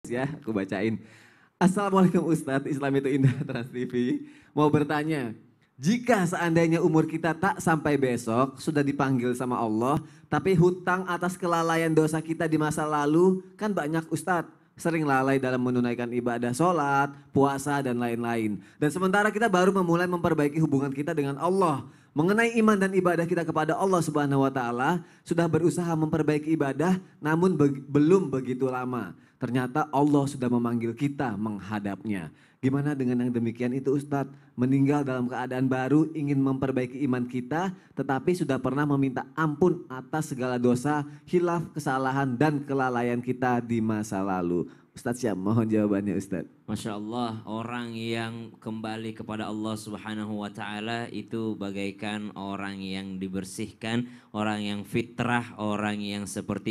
Ya, aku bacain. Assalamualaikum Ustadz, Islam itu indah Trans TV. Mau bertanya, jika seandainya umur kita tak sampai besok, sudah dipanggil sama Allah, tapi hutang atas kelalaian dosa kita di masa lalu, kan banyak Ustadz. Sering lalai dalam menunaikan ibadah sholat, puasa, dan lain-lain. Dan sementara kita baru memulai memperbaiki hubungan kita dengan Allah. Mengenai iman dan ibadah kita kepada Allah Subhanahu wa Ta'ala, sudah berusaha memperbaiki ibadah, namun belum begitu lama. Ternyata Allah sudah memanggil kita menghadapnya. Gimana dengan yang demikian itu Ustadz? Meninggal dalam keadaan baru, ingin memperbaiki iman kita, tetapi sudah pernah meminta ampun atas segala dosa, khilaf, kesalahan, dan kelalaian kita di masa lalu. Ustadz siap, mohon jawabannya Ustadz. Masya Allah, orang yang kembali kepada Allah Subhanahu wa Ta'ala itu bagaikan orang yang dibersihkan, orang yang fitrah, orang yang seperti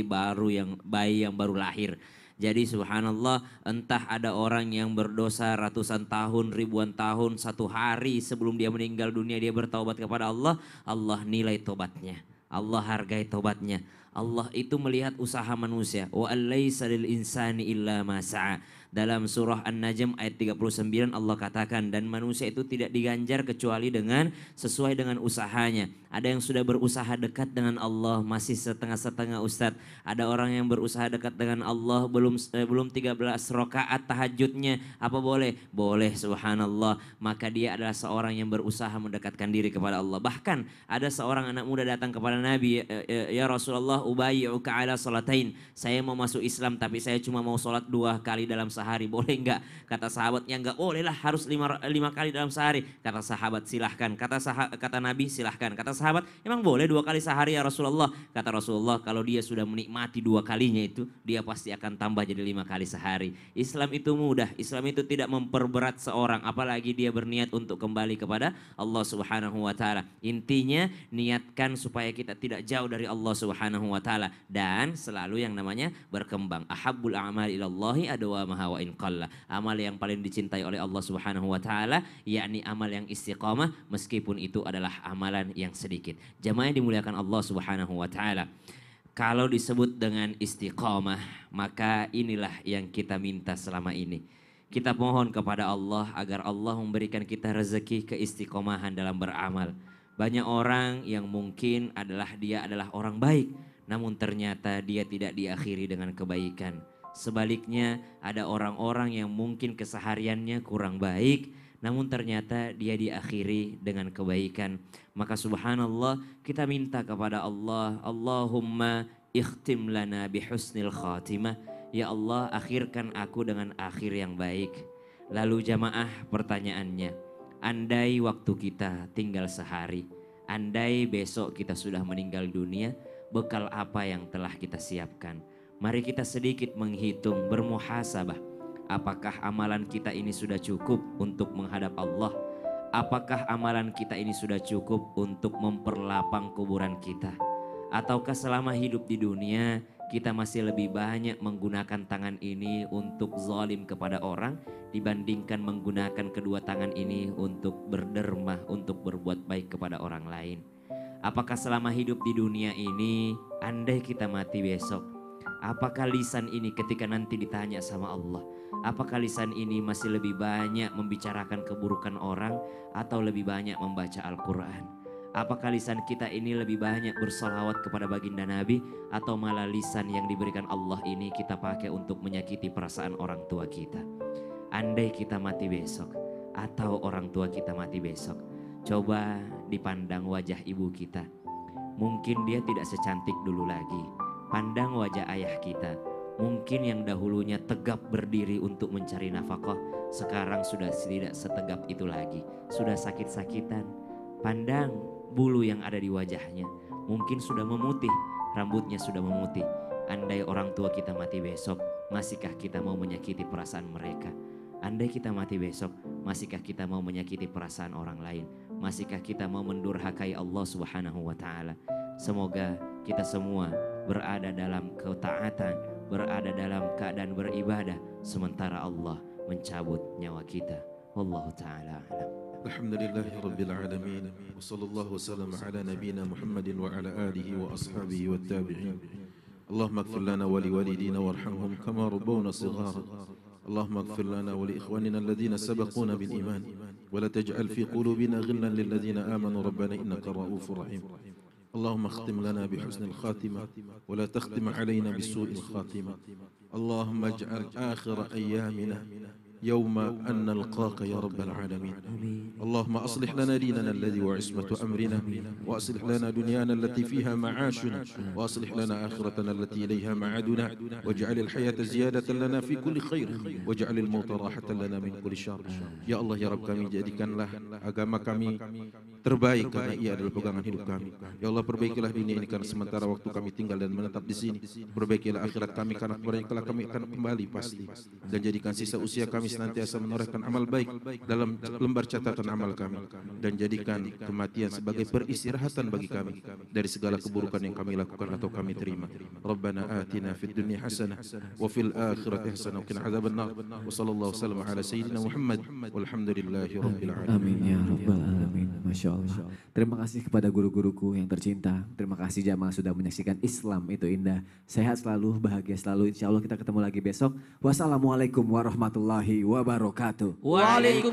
bayi yang baru lahir. Jadi subhanallah, entah ada orang yang berdosa ratusan tahun, ribuan tahun, satu hari sebelum dia meninggal dunia dia bertaubat kepada Allah, Allah nilai tobatnya, Allah hargai tobatnya. Allah itu melihat usaha manusia. Wa alaysa lil insani illa ma sa'a. Dalam surah An-Najm ayat 39 Allah katakan, dan manusia itu tidak diganjar kecuali dengan sesuai dengan usahanya. Ada yang sudah berusaha dekat dengan Allah masih setengah-setengah Ustadz. Ada orang yang berusaha dekat dengan Allah belum 13 rakaat tahajudnya. Apa boleh? Boleh, subhanallah. Maka dia adalah seorang yang berusaha mendekatkan diri kepada Allah. Bahkan ada seorang anak muda datang kepada Nabi, ya Rasulullah, ubayyi'uka ala salatain. Saya mau masuk Islam tapi saya cuma mau sholat 2 kali dalam sehari, boleh enggak? Kata sahabatnya, enggak boleh lah, harus 5 kali dalam sehari. Kata sahabat, silahkan. Kata Nabi, silahkan. Kata sahabat, emang boleh 2 kali sehari ya Rasulullah? Kata Rasulullah, kalau dia sudah menikmati 2 kalinya itu, dia pasti akan tambah jadi 5 kali sehari. Islam itu mudah, Islam itu tidak memperberat seorang, apalagi dia berniat untuk kembali kepada Allah Subhanahu wa Ta'ala. Intinya niatkan supaya kita tidak jauh dari Allah Subhanahu wa Ta'ala, dan selalu yang namanya berkembang. Ahabbul a'mali ilallahi adwamaha wa in qalla. Amal yang paling dicintai oleh Allah Subhanahu wa Ta'ala yakni amal yang istiqamah meskipun itu adalah amalan yang sedikit. Jamaah yang dimuliakan Allah Subhanahu wa Ta'ala, kalau disebut dengan istiqamah, maka inilah yang kita minta selama ini. Kita mohon kepada Allah agar Allah memberikan kita rezeki keistiqomahan dalam beramal. Banyak orang yang mungkin dia adalah orang baik, namun ternyata dia tidak diakhiri dengan kebaikan. Sebaliknya ada orang-orang yang mungkin kesehariannya kurang baik, namun ternyata dia diakhiri dengan kebaikan. Maka subhanallah, kita minta kepada Allah, Allahumma ikhtim lana bihusnil khatimah. Ya Allah, akhirkan aku dengan akhir yang baik. Lalu jamaah, pertanyaannya, andai waktu kita tinggal sehari, andai besok kita sudah meninggal dunia, bekal apa yang telah kita siapkan? Mari kita sedikit menghitung, bermuhasabah. Apakah amalan kita ini sudah cukup untuk menghadap Allah? Apakah amalan kita ini sudah cukup untuk memperlapang kuburan kita? Ataukah selama hidup di dunia kita masih lebih banyak menggunakan tangan ini untuk zalim kepada orang dibandingkan menggunakan kedua tangan ini untuk berderma, untuk berbuat baik kepada orang lain? Apakah selama hidup di dunia ini, andai kita mati besok, apakah lisan ini ketika nanti ditanya sama Allah, apakah lisan ini masih lebih banyak membicarakan keburukan orang atau lebih banyak membaca Al-Quran? Apakah lisan kita ini lebih banyak bersolawat kepada baginda Nabi atau malah lisan yang diberikan Allah ini kita pakai untuk menyakiti perasaan orang tua kita? Andai kita mati besok atau orang tua kita mati besok, coba dipandang wajah ibu kita. Mungkin dia tidak secantik dulu lagi. Pandang wajah ayah kita. Mungkin yang dahulunya tegap berdiri untuk mencari nafkah, sekarang sudah tidak setegap itu lagi. Sudah sakit-sakitan. Pandang bulu yang ada di wajahnya. Mungkin sudah memutih, rambutnya sudah memutih. Andai orang tua kita mati besok, masihkah kita mau menyakiti perasaan mereka? Andai kita mati besok, masihkah kita mau menyakiti perasaan orang lain? Masihkah kita mau mendurhakai Allah Subhanahu wa Ta'ala? Semoga kita semua berada dalam ketaatan, berada dalam keadaan beribadah sementara Allah mencabut nyawa kita. Wallahu ta'ala a'lam. Alhamdulillahi Rabbil Alamin. Wa sallallahu wasallam ala nabina Muhammadin wa ala alihi wa ashabihi wa tabi'in. اللهم اغفر لنا ولوالدينا وارحمهم كما ربونا صغارا اللهم اغفر لنا ولإخواننا الذين سبقونا بالإيمان ولا تجعل في قلوبنا غلا للذين آمنوا ربنا إنك رؤوف رحيم اللهم اختم لنا بحسن الخاتمة ولا تختم علينا بسوء الخاتمة اللهم اجعل آخر أيامنا يوم أن نلقاك يا رب العالمين اللهم أصلح لنا ديننا الذي هو عصمة أمرنا وأصلح لنا دنيانا التي فيها معاشنا وأصلح لنا آخرتنا التي إليها معادنا واجعل الحياة زيادة لنا في كل خير واجعل الموت راحة لنا من كل شر يا الله يا رب kami jadikanlah agama kami terbaik karena ia adalah pegangan hidup kami. Ya Allah perbaikilah dunia ini karena sementara waktu kami tinggal dan menetap di sini. Perbaikilah akhirat kami karena kepada kami akan kembali pasti. Dan jadikan sisa usia kami senantiasa menorehkan amal baik dalam lembar catatan amal kami. Dan jadikan kematian sebagai peristirahatan bagi kami dari segala keburukan yang kami lakukan atau kami terima. Rabbana atina fid dunya hasanah wa fil akhirati hasanah wa qina adzabannar. Wa sallallahu wasallam ala sayyidina Muhammad walhamdulillahi rabbil alamin. Amin ya rabbal alamin. Masya Allah. Terima kasih kepada guru-guruku yang tercinta. Terima kasih jamaah sudah menyaksikan Islam itu indah. Sehat selalu, bahagia selalu. Insya Allah kita ketemu lagi besok. Wassalamualaikum warahmatullahi wabarakatuh.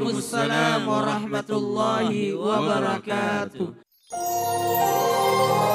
Waalaikumsalam warahmatullahi wabarakatuh.